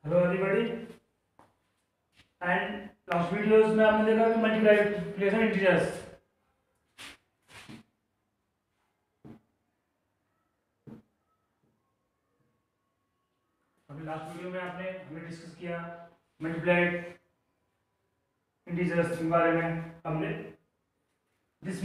Hello everybody and last videos में आपने देखा कि मल्टीप्लिकेशन इंटीजर्स। अभी लास्ट वीडियो में हमने डिस्कस किया मल्टीप्लाइड इंटीजर्स के बारे में। हमने इस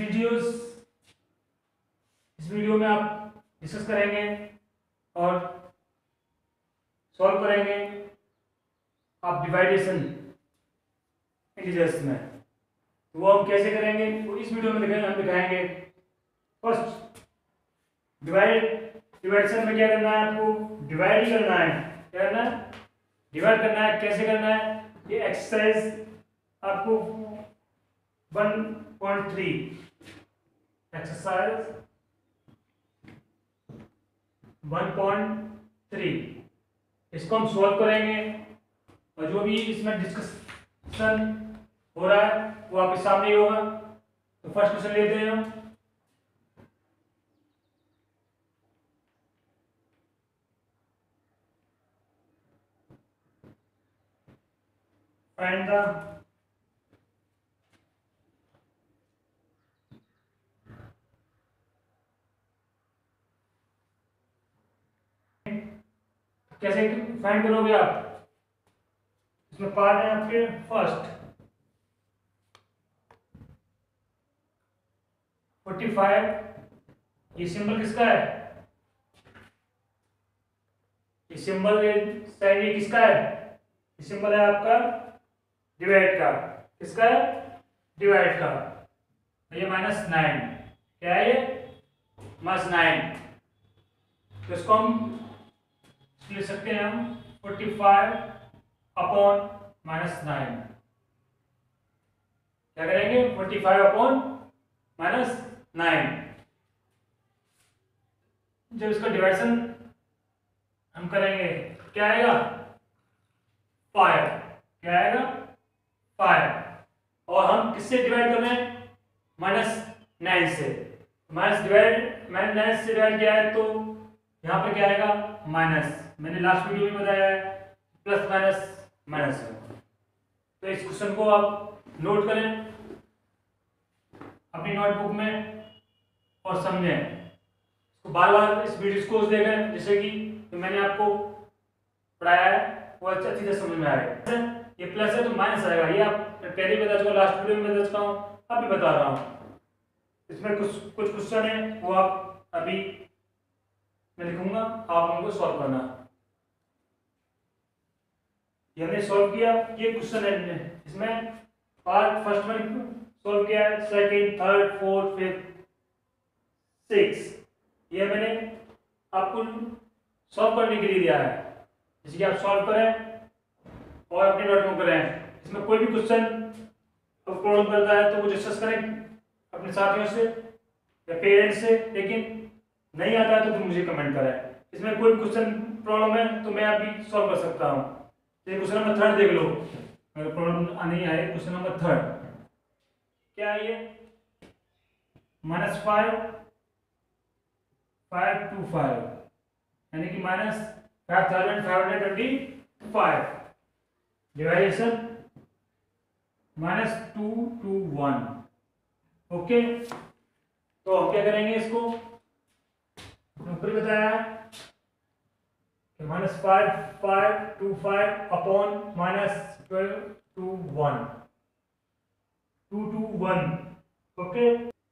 वीडियो में आप डिस्कस करेंगे और सॉल्व करेंगे आप डिवाइडेशन इंटीजर्स में। तो वो हम कैसे करेंगे वो इस वीडियो में हम दिखाएंगे। फर्स्ट डिवाइडेशन में क्या करना है, आपको डिवाइड ही करना है। क्या करना है? डिवाइड करना है। कैसे करना है? ये एक्सरसाइज आपको 1.3 एक्सरसाइज 1.3 इसको हम सॉल्व करेंगे और जो भी इसमें डिस्कशन हो रहा है वो आपके सामने ही होगा। तो फर्स्ट क्वेश्चन लेते हैं हम। फाइंड द कैसे फाइंड करोगे आप? इसमें पार्ट है आपके फर्स्ट 45। ये सिंबल किसका है? ये सिंबल साइन ये किसका है? ये सिंबल है आपका डिवाइड का। किसका है? डिवाइड का। ये -9 क्या है? ये -9। तो इसको हम लिख सकते हैं हम 45 अपॉन -9। क्या करेंगे? 45 अपॉन -9। जब इसका डिवाइडेशन हम करेंगे क्या आएगा? 5। क्या आएगा? 5। और हम किससे डिवाइड कर रहे हैं? -9 से। -9 से डिवाइड किया है तो यहाँ पे क्या आएगा? माइनस। मैंने लास्ट वीडियो में बताया है प्लस माइनस माइनस है। तो इस क्वेश्चन को आप नोट करें अपनी नोटबुक में और समझें इसको। बार बार इस वीडियो को देखें जैसे कि तो मैंने आपको पढ़ाया है वो अच्छी तरह समझ में आएगा। ये प्लस है तो माइनस आएगा। ये आप पहले बता चुका, लास्ट वीडियो में बता चुका हूँ, अब भी बता रहा हूँ। इसमें कुछ क्वेश्चन है वो आप अभी मैं लिखूंगा, आप उनको सॉल्व करना। ये हमने सॉल्व किया। ये क्वेश्चन है इसमें पार्ट फर्स्ट में सॉल्व किया है, second, third, fourth, fifth, six ये मैंने आपको सॉल्व करने के लिए दिया है। जैसे कि आप सॉल्व करें और अपनी नोट में करें। इसमें कोई भी क्वेश्चन प्रॉब्लम करता है तो वो डिस्कस करें अपने साथियों से या पेरेंट्स से, लेकिन नहीं आता है तो फिर मुझे कमेंट करें। इसमें कोई क्वेश्चन प्रॉब्लम है तो मैं अभी सॉल्व कर सकता हूँ। तो क्वेश्चन नंबर 3 देख लो, अगर प्रॉब्लम नहीं आए। क्वेश्चन नंबर 3 क्या है? ये -5 यानी कि -5525 डिवाइडेशन -2 to 1। ओके, तो हम क्या करेंगे इसको? ऊपर बताया -5525 अपॉन -12 to 1 2 to 1। ओके,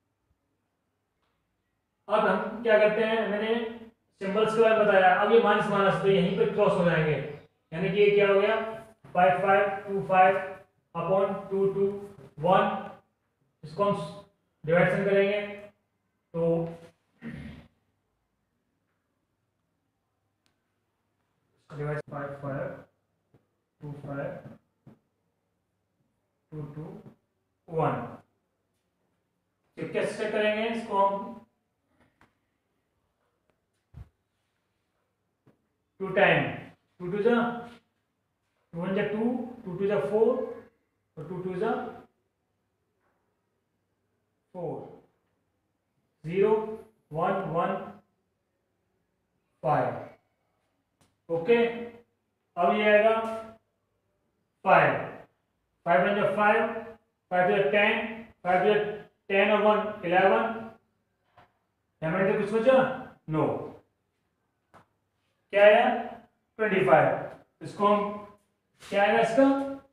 अब हम क्या करते हैं? मैंने सिंबल्स के बारे में बताया। अब ये माइनस माइनस तो यहीं पे क्रॉस हो जाएंगे, यानी कि ये क्या हो गया? 5525 अपॉन 2 to 1। इसको हम डिवाइडेशन करेंगे तो डिवाइड 5525 2 to 1। कैसे करेंगे इसको? हम 2 टाइम 2 2 जा 2 1 जा 2 2 2 जा 4 और 2 2 जा 4 0 1 1 5। ओके, अब ये आएगा 5, 5 × 5, 5 × 10, 5 × 10 और 1 11, पेमेंट कुछ बचा? नो। क्या आया? 25। इसको हम क्या आएगा इसका?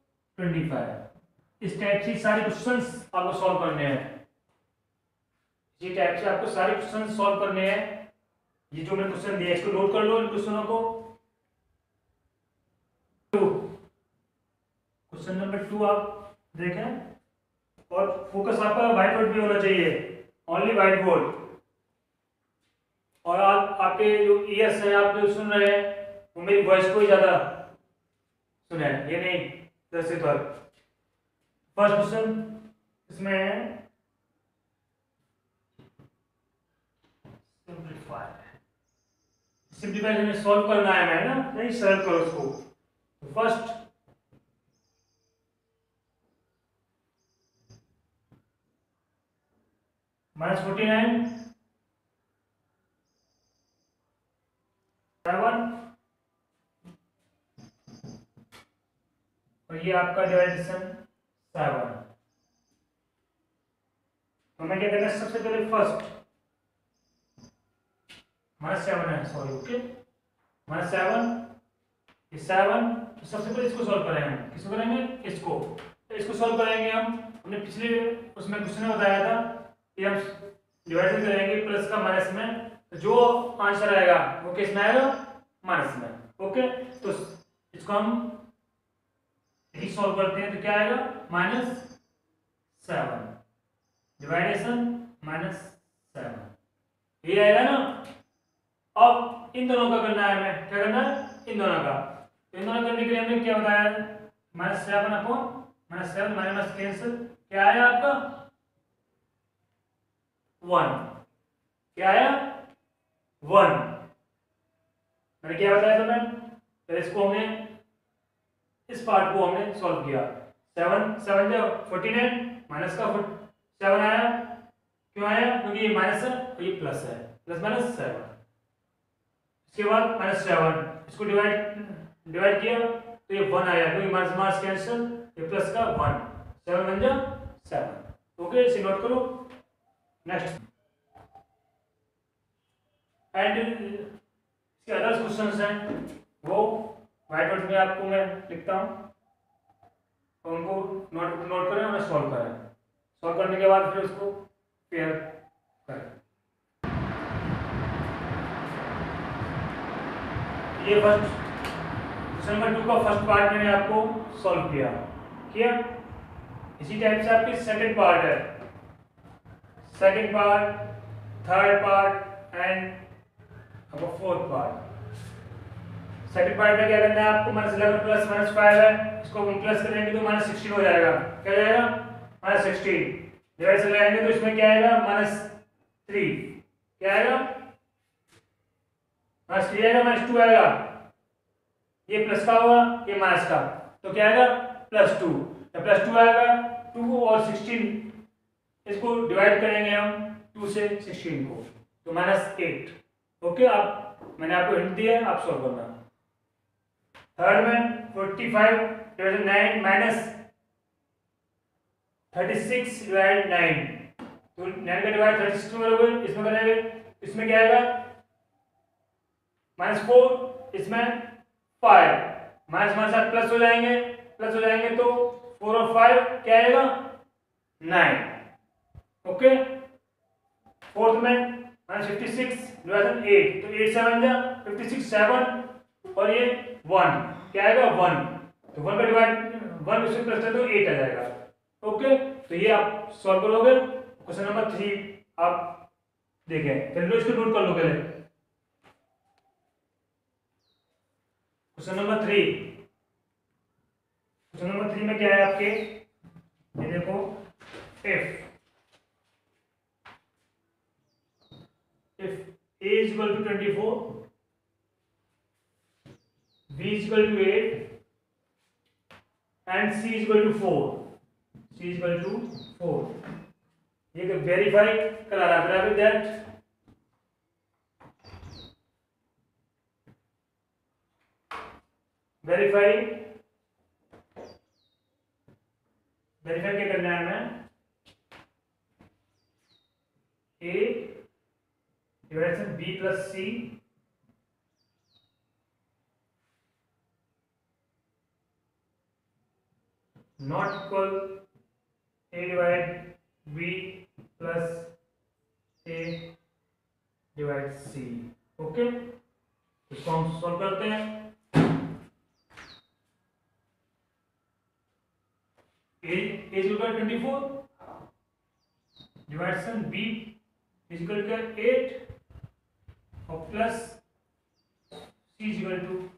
25। इस टाइप से सारे क्वेश्चंस आपको सॉल्व करने हैं। इसी टाइप से आपको सारे क्वेश्चन सॉल्व करने हैं। ये जो मैंने क्वेश्चन दिया इसको नोट कर लो, इन क्वेश्चनों को। क्वेश्चन नंबर 2 आप देखें और फोकस आपका व्हाइट बोर्ड भी होना चाहिए, ओनली व्हाइट बोर्ड। और आप आपके जो ईयर्स हैं, आप जो सुन रहे हैं वो मेरी वॉइस को ही ज्यादा सुने, ये नहीं दर्शित पर। फर्स्ट क्वेश्चन इसमें है सिंप्लीफाई सॉल्व करना है मैं ना, नहीं सरल करो उसको। फर्स्ट -49 7 और ये आपका डिवाइडेशन 7। तो मैं क्या करना है, सबसे पहले फर्स्ट -7 है, सॉरी, ओके, -7 ये 7। तो सबसे पहले इसको सॉल्व करेंगे हम। किसको करेंगे? इसको। तो इसको सॉल्व करेंगे हम। हमने पिछले उसमें क्वेश्चन में बताया था कि हम डिवाइड करेंगे प्लस का माइनस में, तो जो आंसर आएगा वो किस में आएगा? माइनस में। ओके, तो इसको हम यही सॉल्व करते हैं। तो क्या आएगा? -7 डिवाइडेशन -7, ये आएगा ना। अब इन दोनों का करना है, हमें क्या करना है? इन दोनों का। तो इन दोनों करने के लिए हमने क्या बताया? -7 अपॉन -7 माइनस कैंसिल, क्या आया आपका? 1। क्या आया? 1। मैंने क्या बताया था मैम? फिर इसको हमने इस पार्ट को हमने सॉल्व किया। 7 7 जो 49 माइनस का 7 आया। क्यों आया? क्योंकि ये माइनस है और ये प्लस है, प्लस माइनस 7। इसके बाद -7 इसको डिवाइड किया तो ये 1 आया, क्योंकि माइनस माइनस कैंसिल, ये प्लस का 1, 7 बन जा 7। ओके, इसे नोट करो। नेक्स्ट एंड इसके अदर क्वेश्चंस हैं, वो व्हाइट बोर्ड में आपको मैं लिखता हूँ, तो उनको नोट करें और सॉल्व करें। सॉल्व करने के बाद फिर उसको पेयर करें। ये फर्स्ट क्वेश्चन नंबर 2 का फर्स्ट पार्ट मैंने आपको सॉल्व किया। इसी टाइप से आपकी सेकंड पार्ट है, second part, third part and अब फोर्थ पार्ट। सेकंड पार्ट में क्या करना है आपको? -11 प्लस -5 है, इसको हम प्लस करेंगे तो -16 हो जाएगा। क्या जाएगा? -16 डिवाइड से लगाएंगे तो इसमें क्या आएगा? -3। क्या आएगा? -3 आएगा, -2 आएगा। ये प्लस का होगा, ये माइनस का, तो क्या आएगा? +2। जब +2 आएगा, 2 और 16 इसको डिवाइड करेंगे हम 2 से 16 को, तो -8। ओके, आप मैंने आपको हिंट दिया है, आप सॉल्व करना। थर्ड में 45 डिवाइड 9 माइनस 36 डिवाइड 9, तो 9 का डिवाइड 36 में करोगे, इसमें करेंगे, इसमें क्या आएगा? -4, इसमें 5, माइनस माइनस प्लस हो जाएंगे तो 4 और 5 क्या आएगा? 9। ओके, फोर्थ में -56 डिवाइड 8, तो 8 7 जा 56, 7 और ये 1, क्या आएगा? 1। तो 1 का डिवाइड 1 उससे प्लस है तो 8 आ जाएगा। ओके, तो ये आप सॉल्व करोगे। क्वेश्चन नंबर 3 आप देखें, चलो इसको नोट कर लो पहले। क्वेश्चन नंबर 3 में क्या है आपके? ये देखो, if a is equal to 24, b is equal to 8 and c is equal to 4, ये वेरीफाई करा रहा है दैट वेरीफाई वेरीफाई क्या करना है हमें, A divide B plus C not equal A divide B plus A divide C. Okay, इसको हम सॉल्व करते हैं। A is equal 24 divide B is equal to 8 और plus C is equal to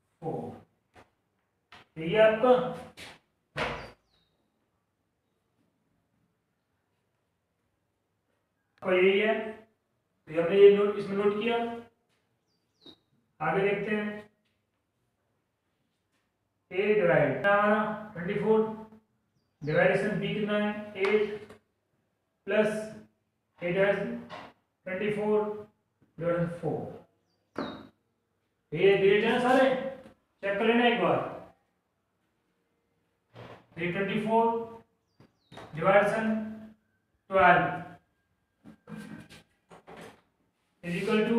4। यही है आपका यही है। तो हमने ये नोट इसमें नोट किया। आगे देखते हैं। ए डिवाइड हमारा 24 डिवाइडेशन बी कितना है 8 प्लस ए डिवाइड 24 डिवाइड 4। ये डिजिट है सारे, चेक कर लेना एक बार। 324 डिवाइडेशन 12 इज इक्वल टू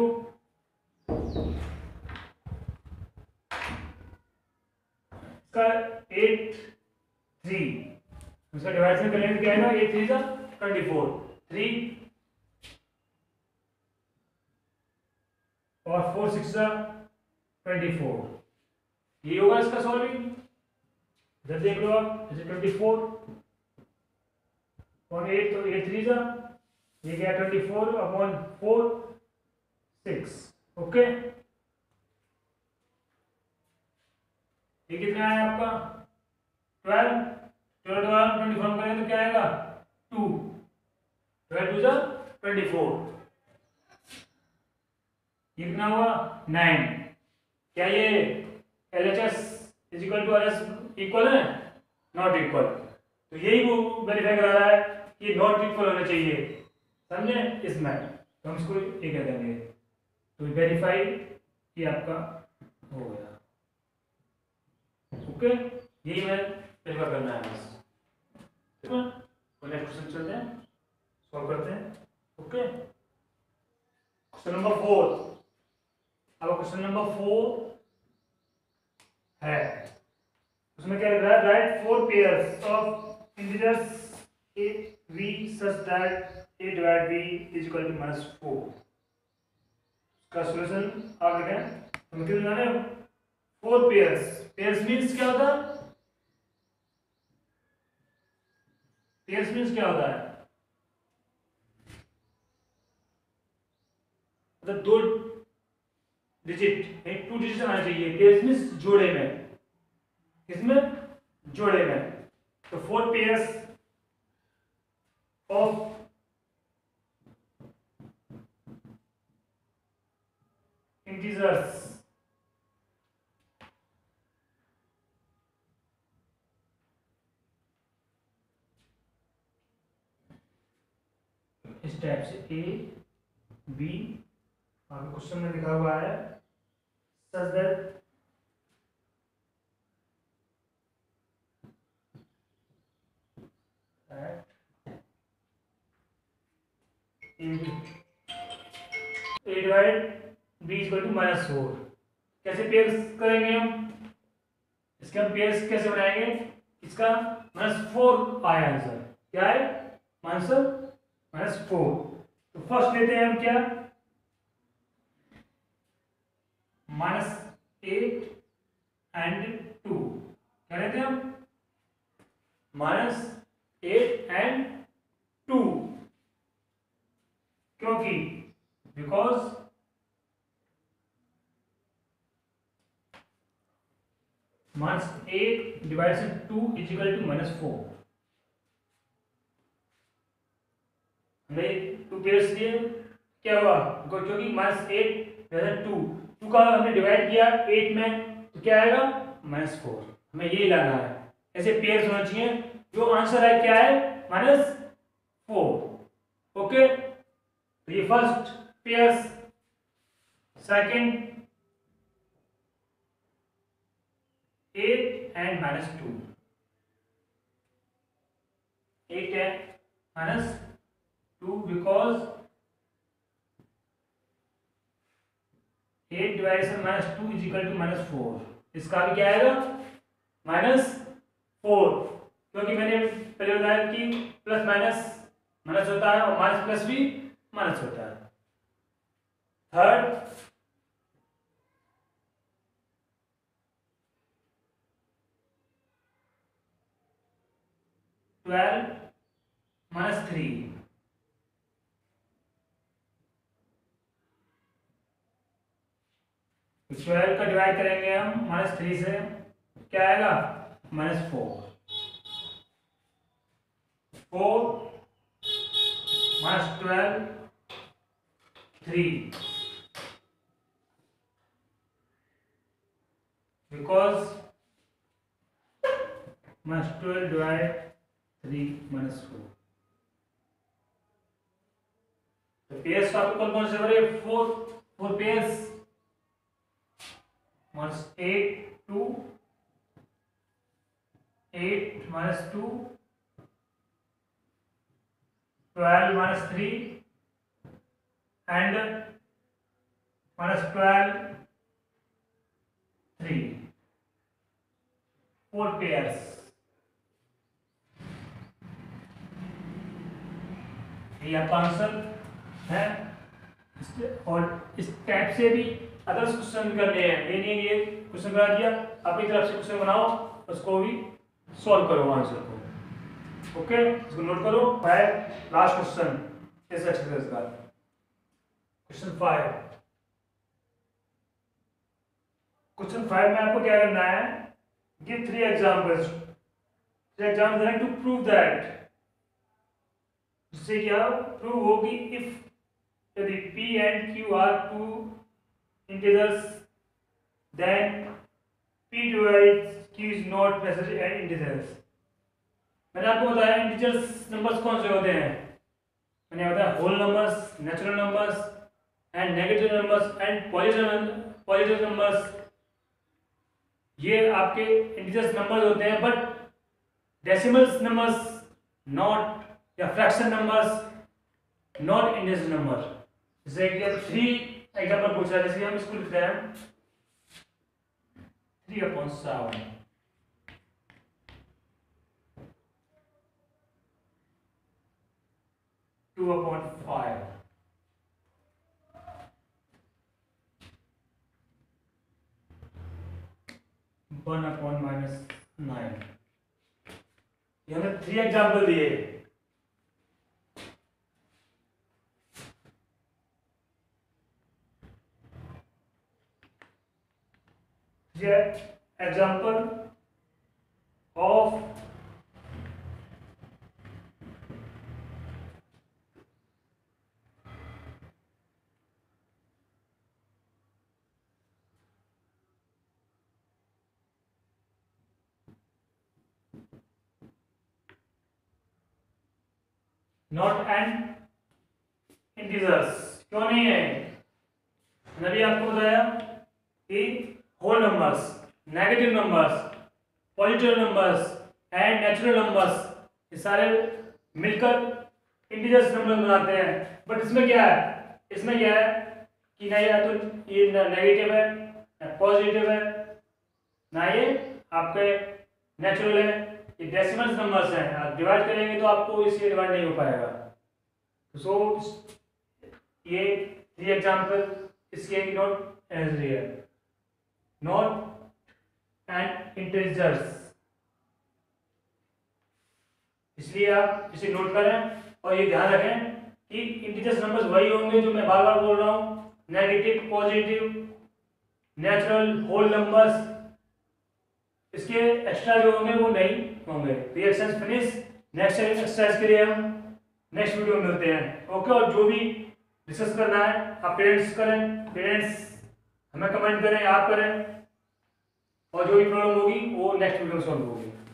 इसका 8 3 उसका डिवाइडेशन कर लेंगे क्या है ना 8 3 जा 24 3 और 4 6 जा 24। ये होगा इसका सॉल्विंग। इधर देख लो आप, जैसे 24 और 8 तो 8 3 जा ये क्या 24 अपॉन 4 6। ओके, ये कितना है आपका 12 12 24 करें तो क्या आएगा 2 12 2 जा 24। ये कितना हुआ 9। क्या ये LHS is equal to RS equal है, नॉट इक्वल। तो यही वो वेरीफाई करा रहा है कि नॉट इक्वल होना चाहिए, समझे इसमें, तो हम इसको ये कह देंगे। तो वेरीफाई ये आपका हो गया। ओके, यही मैं वेरीफाई करना है बस। ठीक है, तो नेक्स्ट क्वेश्चन चलते हैं, सॉल्व करते हैं। Okay, question number 4। अब क्वेश्चन नंबर 4 है, उसमें क्या लिख रहा है, right 4 pairs of integers a v such that a divided b is equal to -4। का सॉल्यूशन आप लिखें। हम कितने जाने 4 पेयर्स। पेयर्स मींस क्या होता है, पेयर्स मींस क्या होता है, मतलब 2 डिजिट, एक 2 डिजिट आना चाहिए। पेयर्स मींस जोड़े में, किसमें जोड़े में। तो 4 पेयर्स ऑफ इंटीजर्स इस टाइप से A B, और क्वेश्चन में लिखा हुआ है such that A divide B equal to -4। कैसे पेयर्स करेंगे हम, इसके हम पेयर्स कैसे बनाएंगे, इसका -4 आया आंसर, क्या है आंसर -4। तो फर्स्ट लेते हैं हम क्या -8 एंड 2। क्या लेते हैं हम -8 एंड 2, क्योंकि because -8 divided 2 is equal to -4। हमने 2 पेयर्स लिए, क्या हुआ, क्योंकि -8 डिवाइडेड 2 का हमने डिवाइड किया 8 में, तो क्या आएगा -4। हमें यही लाना है, ऐसे पेयर्स होना चाहिए। जो आंसर है क्या है -4। ओके, तो ये first pairs, second 8 and minus 2, 8 and minus 2 because 8 division minus 2 is equal to minus 4। इसका भी क्या आएगा माइनस 4, क्योंकि मैंने पहले बताया कि प्लस माइनस माइनस होता है और माइनस प्लस भी माइनस होता है। थर्ड, ट्वेल्व माइनस 3, 12 का डिवाइड करेंगे हम माइनस 3 से, क्या आएगा minus 4, 4 minus 12 3, because minus 12 divide 3 minus 4। तो पेयर्स का आपको कौन से बने 4 pairs minus 8 2, 8 minus 2, 12 minus 3 and minus 12 3, 4 pairs। ये आपका आंसर है। और इस टाइप से भी अदर्स क्वेश्चन करने हैं, ये नहीं ये क्वेश्चन बना दिया अपनी तरफ से क्वेश्चन बनाओ, उसको भी सॉल्व करो आंसर को। ओके, इसको नोट करो। 5 लास्ट क्वेश्चन इस एक्सरसाइज का, क्वेश्चन 5। क्वेश्चन 5 में आपको क्या करना है, give 3 examples, 3 examples to prove that, जिससे क्या प्रूव होगी इफ यदि p and q are 2 integers then p divides q is not necessary and integers। मैंने आपको बताया इंटीजर्स नंबर्स कौन से होते हैं, मैंने बताया whole numbers, natural numbers and negative numbers and positive numbers. ये आपके इंटीजर्स नंबर्स होते हैं, बट डेसिमल्स नंबर्स नॉट, या fraction numbers not integer number. जैसे कि अब 3 एग्जांपल पूछा है, जैसे हम इसको लिखते हैं 3/7, 2/5, 1/-9। ये हमने 3 एग्जांपल दिए। example of not an integers। क्यों नहीं है, मैंने भी आपको बताया कि whole numbers, negative numbers, positive numbers and natural numbers, ये सारे मिलकर इंटीजर्स नंबर बनाते हैं। बट इसमें क्या है, इसमें क्या है कि ना या तो ये नेगेटिव है, ना पॉजिटिव है, ना ये आपके नेचुरल है, ये डेसिमल्स नंबर्स हैं। आप डिवाइड करेंगे तो आपको इसलिए डिवाइड नहीं हो पाएगा। सो ये 3 एग्जांपल इसके not as real, not and integers, इसलिए आप इसे नोट करें और ये ध्यान रखें कि इंटीजर्स नंबर्स वही होंगे जो मैं बार बार बोल रहा हूँ, negative, positive, natural, whole numbers. इसके एक्स्ट्रा जो होंगे वो नहीं होंगे। Reactions finish. नेक्स्ट एक्सरसाइज के लिए हम नेक्स्ट वीडियो में मिलते हैं। ओके, और जो भी डिस्कस करना है आप पेरेंट्स करें, पेरेंट्स हमें कमेंट करें, आप करें, और जो भी प्रॉब्लम होगी वो नेक्स्ट वीडियो में सॉल्व होगी।